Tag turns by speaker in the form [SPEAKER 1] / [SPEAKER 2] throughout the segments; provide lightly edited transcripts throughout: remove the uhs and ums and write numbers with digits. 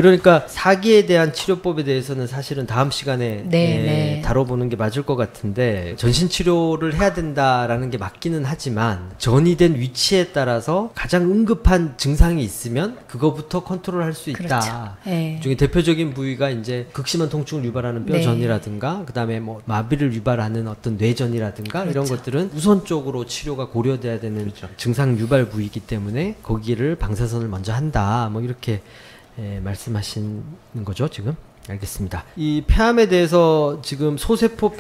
[SPEAKER 1] 그러니까 사기에 대한 치료법에 대해서는 사실은 다음 시간에 다뤄보는 게 맞을 것 같은데, 전신치료를 해야 된다라는 게 맞기는 하지만 전이 된 위치에 따라서 가장 응급한 증상이 있으면 그거부터 컨트롤할 수 있다.
[SPEAKER 2] 네.
[SPEAKER 1] 중에 대표적인 부위가 이제 극심한 통증을 유발하는 뼈전이라든가 그다음에 뭐 마비를 유발하는 어떤 뇌전이라든가 이런 것들은 우선적으로 치료가 고려돼야 되는 증상 유발 부위이기 때문에 거기를 방사선을 먼저 한다. 뭐 이렇게 말씀하시는 거죠, 지금? 알겠습니다. 이 폐암에 대해서 지금 소세포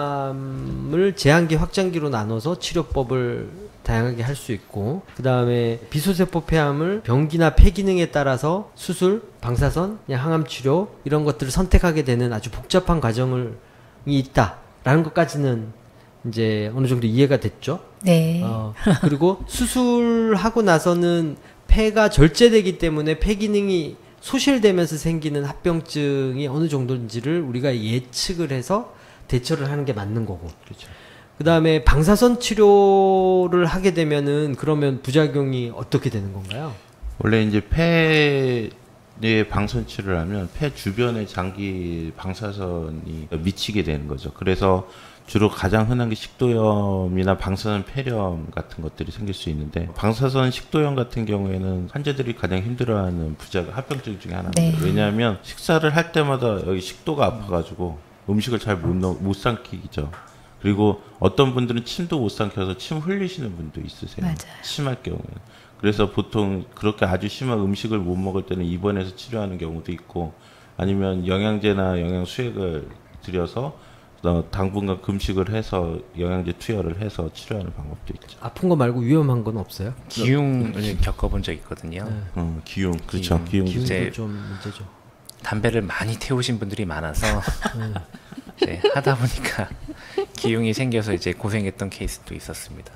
[SPEAKER 1] 폐암을 제한기, 확장기로 나눠서 치료법을 다양하게 할 수 있고, 그 다음에 비소세포 폐암을 병기나 폐 기능에 따라서 수술, 방사선, 항암 치료 이런 것들을 선택하게 되는 아주 복잡한 과정이 있다라는 것까지는 이제 어느 정도 이해가 됐죠.
[SPEAKER 2] 네.
[SPEAKER 1] 그리고 수술하고 나서는 폐가 절제되기 때문에 폐 기능이 소실되면서 생기는 합병증이 어느 정도인지를 우리가 예측을 해서 대처를 하는 게 맞는 거고. 그렇죠. 그 다음에 방사선 치료를 하게 되면은 그러면 부작용이 어떻게 되는 건가요?
[SPEAKER 3] 원래 이제 폐에 방사선 치료를 하면 폐 주변에 장기 방사선이 미치게 되는 거죠. 그래서 주로 가장 흔한 게 식도염이나 방사선 폐렴 같은 것들이 생길 수 있는데, 방사선 식도염 같은 경우에는 환자들이 가장 힘들어하는 합병증 중에 하나입니다.
[SPEAKER 2] 네.
[SPEAKER 3] 왜냐하면 식사를 할 때마다 여기 식도가 아파가지고 음식을 잘 못 삼키죠. 그리고 어떤 분들은 침도 못 삼켜서 침 흘리시는 분도 있으세요.
[SPEAKER 2] 맞아요.
[SPEAKER 3] 심할 경우에는. 그래서 보통 그렇게 아주 심한 음식을 못 먹을 때는 입원해서 치료하는 경우도 있고, 아니면 영양제나 영양수액을 들여서 당분간 금식을 해서 영양제 투여를 해서 치료하는 방법도 있죠.
[SPEAKER 1] 아픈 거 말고 위험한 건 없어요?
[SPEAKER 4] 기흉을 겪어본 적 있거든요.
[SPEAKER 3] 기흉, 그렇죠.
[SPEAKER 1] 기흉도 좀 문제죠.
[SPEAKER 4] 담배를 많이 태우신 분들이 많아서 이제 하다 보니까 기흉이 생겨서 이제 고생했던 케이스도 있었습니다.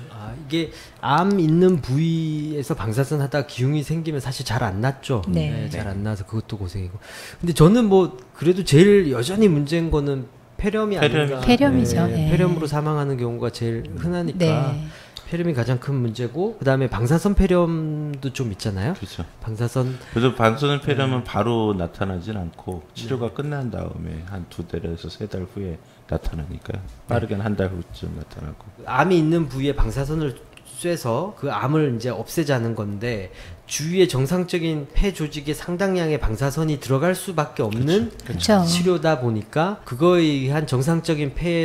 [SPEAKER 1] 이게 암 있는 부위에서 방사선 하다가 기흉이 생기면 사실 잘 안 낫죠. 잘 안 나서 그것도 고생이고. 근데 저는 뭐 그래도 제일 여전히 문제인 거는 폐렴이 아닌가.
[SPEAKER 2] 폐렴이죠.
[SPEAKER 1] 폐렴으로 사망하는 경우가 제일 흔하니까 폐렴이 가장 큰 문제고, 그 다음에 방사선 폐렴도 좀 있잖아요. 그렇죠.
[SPEAKER 3] 그래서 방사선 폐렴은 바로 나타나진 않고 치료가 끝난 다음에 한 2달에서 3달 후에 나타나니까요. 빠르게는 한 달 후쯤 나타나고.
[SPEAKER 1] 암이 있는 부위에 방사선을 쇠서 그 암을 이제 없애자는 건데, 주위에 정상적인 폐 조직에 상당량의 방사선이 들어갈 수밖에 없는 치료다 보니까 그거에 의한 정상적인 폐의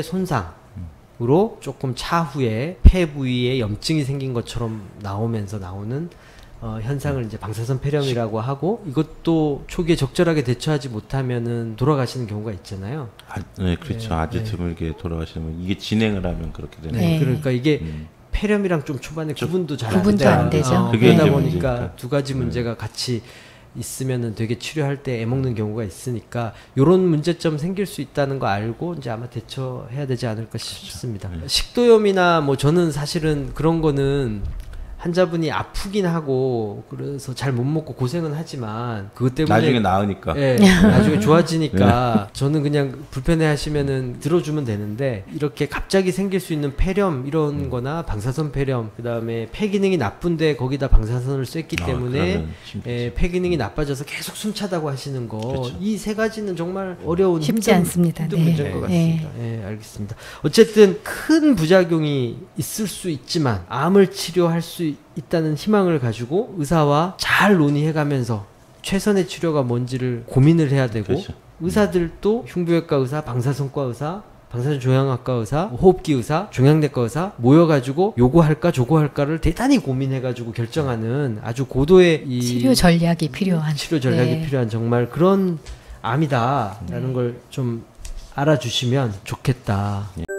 [SPEAKER 1] 손상으로 조금 차후에 폐 부위에 염증이 생긴 것처럼 나오면서 나오는 현상을 이제 방사선 폐렴이라고 하고, 이것도 초기에 적절하게 대처하지 못하면은 돌아가시는 경우가 있잖아요.
[SPEAKER 3] 네, 그렇죠. 아주 드물게 돌아가시는 분. 이게 진행을 하면 그렇게 되는 거예요.
[SPEAKER 1] 그러니까 이게 폐렴이랑 좀 초반에 구분도 잘
[SPEAKER 2] 안 되죠.
[SPEAKER 1] 그러다 보니까 두 가지 문제가 같이 있으면은 되게 치료할 때 애먹는 경우가 있으니까 요런 문제점 생길 수 있다는 거 알고 이제 아마 대처해야 되지 않을까 싶습니다. 식도염이나 뭐 저는 사실은 그런 거는 환자분이 아프긴 하고 그래서 잘 못 먹고 고생은 하지만 그것 때문에
[SPEAKER 3] 나중에 나으니까
[SPEAKER 1] 나중에 좋아지니까 저는 그냥 불편해 하시면은 들어주면 되는데, 이렇게 갑자기 생길 수 있는 폐렴 이런 거나 방사선 폐렴, 그 다음에 폐 기능이 나쁜데 거기다 방사선을 쐈기 때문에 폐 기능이 나빠져서 계속 숨차다고 하시는 거, 이 세 가지는 정말 어려운
[SPEAKER 2] 쉽지 않습니다.
[SPEAKER 1] 힘든 문제인 것 같습니다. 알겠습니다. 어쨌든 큰 부작용이 있을 수 있지만 암을 치료할 수 있다는 희망을 가지고 의사와 잘 논의해가면서 최선의 치료가 뭔지를 고민을 해야 되고, 의사들도 흉부외과 의사, 방사선과 의사, 방사선 종양학과 의사, 호흡기 의사, 종양내과 의사 모여가지고 요거 할까 저거 할까를 대단히 고민해가지고 결정하는 아주 고도의
[SPEAKER 2] 치료 전략이 필요한
[SPEAKER 1] 필요한 정말 그런 암이다라는 걸 좀 알아주시면 좋겠다.